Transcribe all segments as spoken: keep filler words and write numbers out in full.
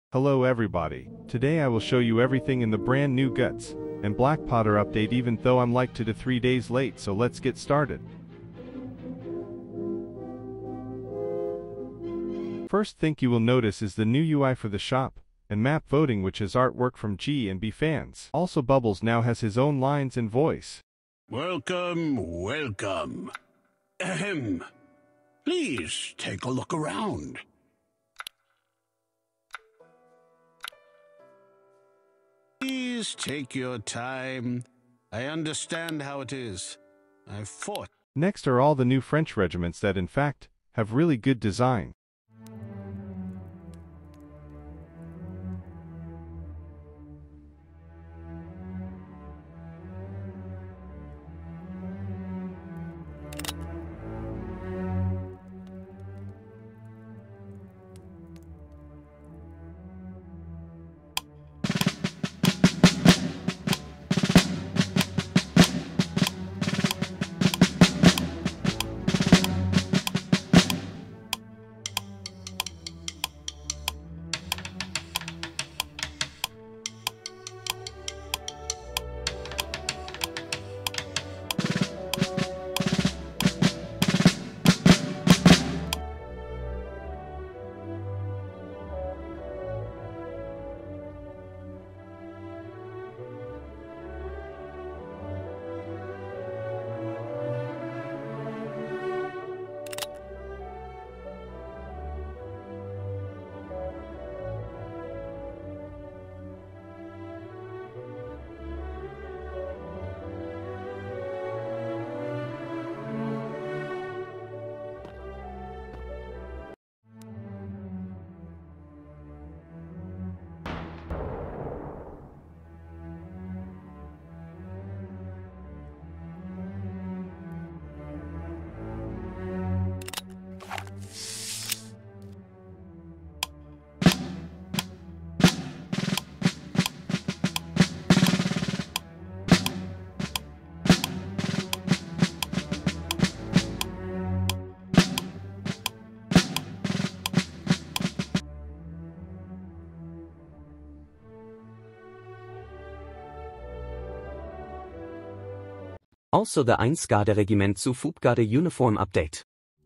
Hello everybody, today I will show you everything in the brand new Guts and Black Potter update, even though I'm like two to three days late, so let's get started. First thing you will notice is the new U I for the shop and map voting, which is artwork from G and B fans. Also Bubbles now has his own lines and voice. Welcome, welcome. Ahem. Please take a look around. Please take your time. I understand how it is. I've fought. Next are all the new French regiments that in fact have really good design. Also the Einstgarde-Regiment zu Fubgarde Uniform Update.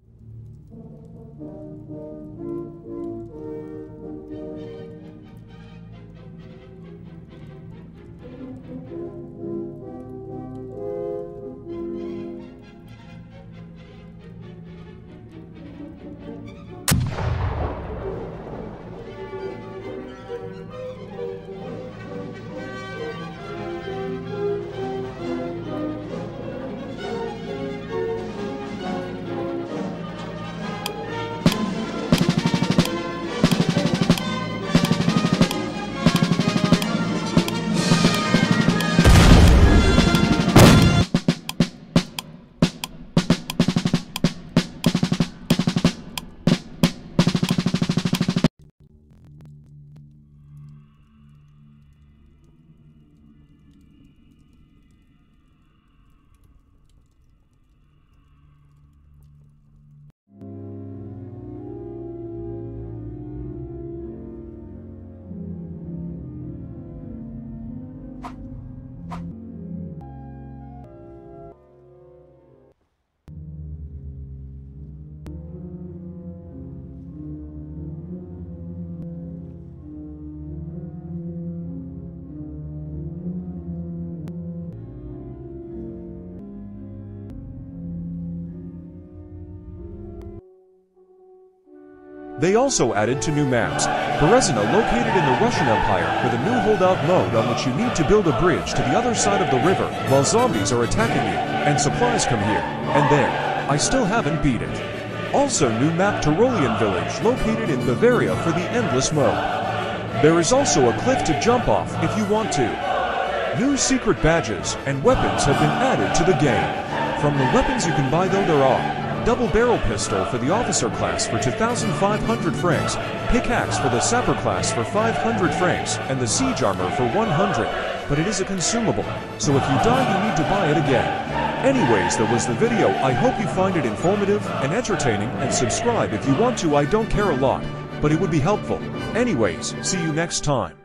They also added two new maps, Berezina located in the Russian Empire with a new holdout mode on which you need to build a bridge to the other side of the river while zombies are attacking you, and supplies come here, and there. I still haven't beat it. Also new map Tyrolean Village located in Bavaria for the endless mode. There is also a cliff to jump off if you want to. New secret badges and weapons have been added to the game. From the weapons you can buy though there are double barrel pistol for the officer class for two thousand five hundred francs, pickaxe for the sapper class for five hundred francs, and the siege armor for one hundred, but it is a consumable, so if you die you need to buy it again. Anyways, that was the video. I hope you find it informative and entertaining, and subscribe if you want to. I don't care a lot. but it would be helpful. Anyways, see you next time.